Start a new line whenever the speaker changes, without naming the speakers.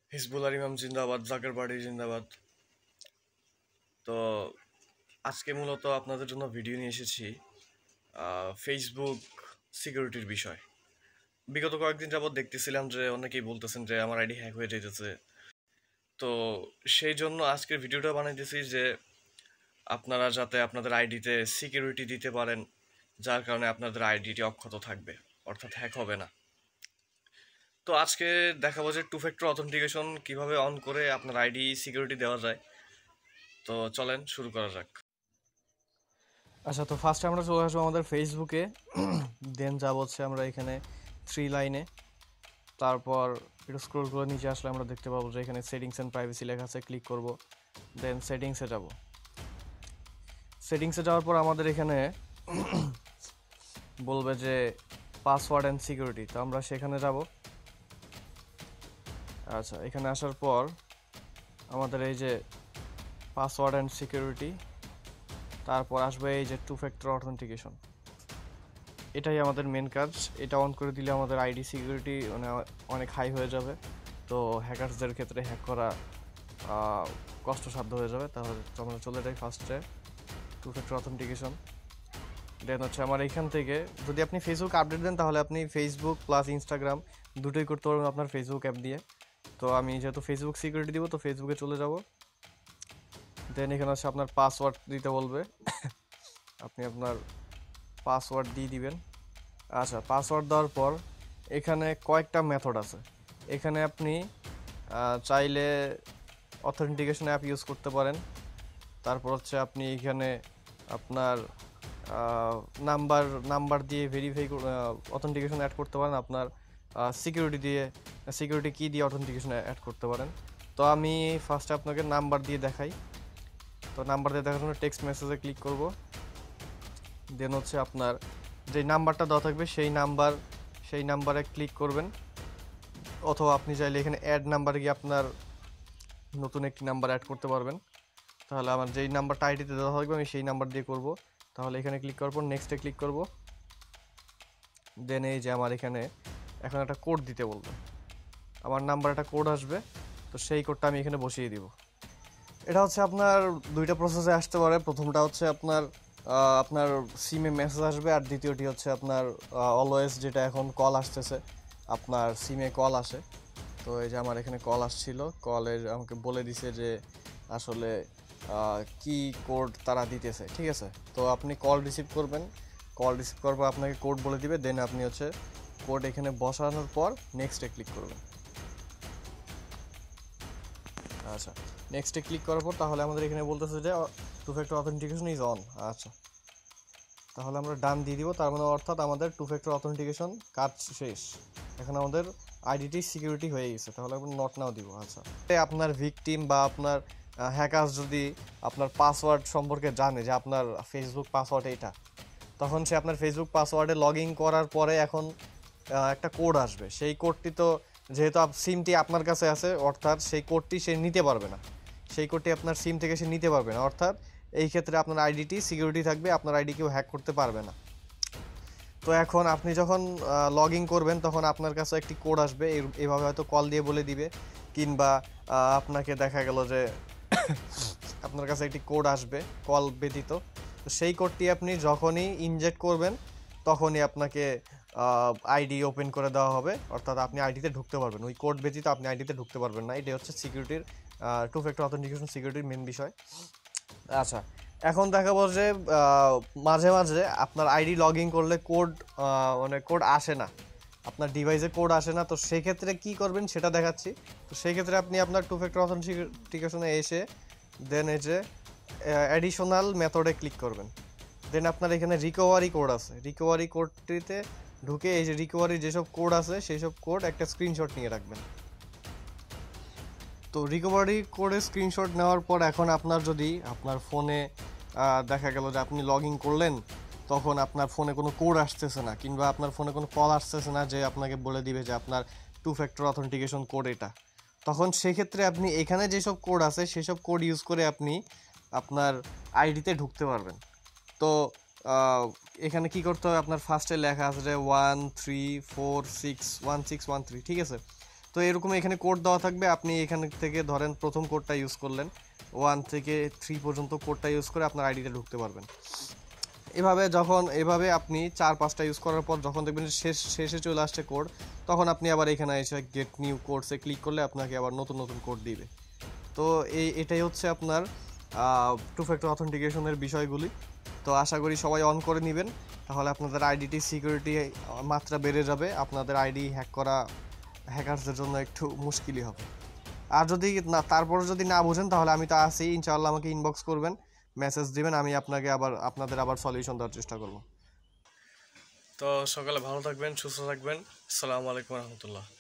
হিজবুল ইমাম জিন্দাবাদ, জাকের পার্টি জিন্দাবাদ। তো আজকে মূলত আপনাদের জন্য ভিডিও নিয়ে এসেছি ফেসবুক সিকিউরিটির বিষয়। বিগত কয়েকদিন যাবৎ দেখতেছিলাম যে অনেকেই বলতেছেন যে আমার আইডি হ্যাক হয়ে যেতেছে। তো সেই জন্য আজকের ভিডিওটা বানাইতেছি যে আপনারা যাতে আপনাদের আইডিতে সিকিউরিটি দিতে পারেন, যার কারণে আপনাদের আইডিটি অক্ষত থাকবে, অর্থাৎ হ্যাক হবে না। তো আজকে দেখাবো যে টু ফ্যাক্টর অথেন্টিকেশন কিভাবে অন করে আপনার আইডি সিকিউরিটি দেওয়া যায়। তো চলেন শুরু করা যাক। আচ্ছা, তো ফার্স্টে আমরা চলে আসবো আমাদের ফেসবুকে। দেন যাবো হচ্ছে আমরা এখানে থ্রি লাইনে। তারপর একটু স্ক্রোল করে নিচে আসলে আমরা দেখতে পাবো যে এখানে সেটিংস অ্যান্ড প্রাইভেসি লেখা আছে, ক্লিক করব। দেন সেটিংসে যাব। সেটিংসে যাওয়ার পর আমাদের এখানে বলবে যে পাসওয়ার্ড অ্যান্ড সিকিউরিটি, তো আমরা সেখানে যাব। আচ্ছা, এখানে আসার পর আমাদের এই যে পাসওয়ার্ড অ্যান্ড সিকিউরিটি, তারপর আসবে এই যে টু ফ্যাক্টর অথেন্টিকেশন। এটাই আমাদের মেন কাজ। এটা অন করে দিলে আমাদের আইডি সিকিউরিটি মানে অনেক হাই হয়ে যাবে। তো হ্যাকারসদের ক্ষেত্রে হ্যাক করা কষ্টসাধ্য হয়ে যাবে। তাহলে আমরা চলে যাই ফার্স্টে টু ফ্যাক্টর অথেন্টিকেশন। দেন হচ্ছে আমার এইখান থেকে যদি আপনি ফেসবুক আপডেট দেন তাহলে আপনি ফেসবুক প্লাস ইনস্টাগ্রাম দুটোই করতে পারবেন আপনার ফেসবুক অ্যাপ দিয়ে। তো আমি যেহেতু ফেসবুক সিকিউরিটি দিব, তো ফেসবুকে চলে যাব। দেন এখানে হচ্ছে আপনার পাসওয়ার্ড দিতে বলবে। আপনি আপনার পাসওয়ার্ড দিয়ে দিবেন। আচ্ছা, পাসওয়ার্ড দেওয়ার পর এখানে কয়েকটা মেথড আছে। এখানে আপনি চাইলে অথেন্টিকেশন অ্যাপ ইউজ করতে পারেন। তারপর হচ্ছে আপনি এখানে আপনার নাম্বার দিয়ে ভেরিফাই অথেন্টিকেশন অ্যাড করতে পারেন। আপনার সিকিউরিটি কি দিয়ে অথেন্টিকেশন অ্যাড করতে পারেন। তো আমি ফার্স্টে আপনাকে নাম্বার দিয়ে দেখাই। তো নাম্বার দিয়ে দেখার জন্য টেক্সট মেসেজে ক্লিক করব। দেন হচ্ছে আপনার যে নাম্বারটা দেওয়া থাকবে সেই নাম্বারে ক্লিক করবেন, অথবা আপনি চাইলে এখানে অ্যাড নাম্বারে গিয়ে আপনার নতুন একটি নাম্বার অ্যাড করতে পারবেন। তাহলে আমার যেই নাম্বারটা আইডিতে দেওয়া থাকবে আমি সেই নাম্বার দিয়ে করব। তাহলে এখানে ক্লিক করার পর নেক্সটে ক্লিক করব। দেন এই যে আমার এখানে এখন একটা কোড দিতে বলবে। আমার নাম্বার একটা কোড আসবে, তো সেই কোডটা আমি এখানে বসিয়ে দিব। এটা হচ্ছে আপনার দুইটা প্রসেসে আসতে পারে। প্রথমটা হচ্ছে আপনার সিমে মেসেজ আসবে, আর দ্বিতীয়টি হচ্ছে আপনার অলওয়েজ, যেটা এখন কল আসতেছে, আপনার সিমে কল আসে। তো এই যে আমার এখানে কল আসছিল, কলের আমাকে বলে দিছে যে আসলে কি কোড তারা দিতেছে। ঠিক আছে, তো আপনি কল রিসিভ করবেন। কল রিসিভ করার পর আপনাকে কোড বলে দিবে। দেন আপনি হচ্ছে কোড এখানে বসানোর পর নেক্সটে ক্লিক করবেন। আচ্ছা, নেক্সটে ক্লিক করার পর তাহলে আমাদের এখানে বলতেছে যে two factor authentication is on. আচ্ছা, তাহলে আমরা ডান দিয়ে দিব। তার মানে অর্থাৎ আমাদের টু ফ্যাক্টর অথেন্টিকেশন কাজ শেষ। এখন আমাদের আইডিটি সিকিউরিটি হয়ে গেছে। তাহলে আমরা নট নাও দিব। আচ্ছা, আপনার ভিকটিম বা আপনার হ্যাকার্স যদি আপনার পাসওয়ার্ড সম্পর্কে জানে যে আপনার ফেসবুক পাসওয়ার্ড এইটা, তখন সে আপনার ফেসবুক পাসওয়ার্ডে লগ ইন করার পরে এখন একটা কোড আসবে। সেই কোডটি তো যেহেতু সিমটি আপনার কাছে আছে, অর্থাৎ সেই কোডটি সে নিতে পারবে না। সেই কোডটি আপনার সিম থেকে সে নিতে পারবে না, অর্থাৎ এই ক্ষেত্রে আপনার আইডিটি সিকিউরিটি থাকবে, আপনার আইডি কেউ হ্যাক করতে পারবে না। তো এখন আপনি যখন লগ ইন করবেন তখন আপনার কাছে একটি কোড আসবে। এইভাবে হয়তো কল দিয়ে বলে দিবে, কিংবা আপনাকে দেখা গেল যে আপনার কাছে একটি কোড আসবে কল ব্যতীত। তো সেই কোডটি আপনি যখনই ইনজেক্ট করবেন তখনই আপনাকে আইডি ওপেন করে দেওয়া হবে, অর্থাৎ আপনি আইডিতে ঢুকতে পারবেন। ওই কোড ব্যতীত আপনি আইডিতে ঢুকতে পারবেন না। এটাই হচ্ছে সিকিউরিটির টু ফ্যাক্টর অথেন্টিকেশন সিকিউরিটির মেন বিষয়। আচ্ছা, এখন দেখাবো যে মাঝে মাঝে আপনার আইডি লগ ইন করলে কোড আসে না, আপনার ডিভাইসে কোড আসে না। তো সেক্ষেত্রে কী করবেন সেটা দেখাচ্ছি। তো সেক্ষেত্রে আপনি আপনার টু ফ্যাক্টর অথেন্টিকেশনে এসে দেন এই যে অ্যাডিশনাল মেথডে ক্লিক করবেন। দেন আপনার এখানে রিকভারি কোড আছে, রিকভারি কোডটিতে ঢুকে এই যে রিকভারি যেসব কোড আছে সেই সব কোড একটা স্ক্রিনশট নিয়ে রাখবেন। তো রিকভারি কোডের স্ক্রিনশট নেওয়ার পর এখন আপনার যদি আপনার ফোনে দেখা গেল যে আপনি লগ ইন করলেন, তখন আপনার ফোনে কোনো কোড আসতেছে না, কিংবা আপনার ফোনে কোনো কল আসতেছে না যে আপনাকে বলে দিবে যে আপনার টু ফ্যাক্টর অথেন্টিকেশন কোড এটা, তখন সেক্ষেত্রে আপনি এখানে যেসব কোড আছে সেসব কোড ইউজ করে আপনি আপনার আইডিতে ঢুকতে পারবেন। তো এখানে কি করতে হবে, আপনার ফার্স্টে লেখা আছে যে 13461613, ঠিক আছে। তো তো এরকম এখানে কোড দেওয়া থাকবে, আপনি এখান থেকে ধরেন প্রথম কোডটা ইউজ করলেন, 1 থেকে 3 পর্যন্ত কোডটা ইউজ করে আপনার আইডিতে ঢুকতে পারবেন। এভাবে আপনি 4-5টা ইউজ করার পর যখন দেখবেন শেষে চলে আসছে কোড, তখন আপনি আবার এখানে এসে গেট নিউ কোডসে ক্লিক করলে আপনাকে আবার নতুন নতুন কোড দিবে। তো এটাই হচ্ছে আপনার টু ফ্যাক্টর অথেন্টিকেশনের বিষয়গুলি। তো আশা করি সবাই অন করে নেবেন, তাহলে আপনাদের আইডিটি সিকিউরিটি মাত্রা বেড়ে যাবে, আপনাদের আইডি হ্যাক করা হ্যাকারসদের জন্য একটু মুশকিলই হবে। আর যদি না, তারপর যদি না বুঝেন তাহলে আমি তো আছি, ইনশাআল্লাহ আমাকে ইনবক্স করবেন, মেসেজ দিবেন, আমি আপনাদের আবার সলিউশন দেওয়ার চেষ্টা করব। তো সকালে ভালো থাকবেন, সুস্থ থাকবেন। আসসালামু আলাইকুম রহমতুল্লাহ।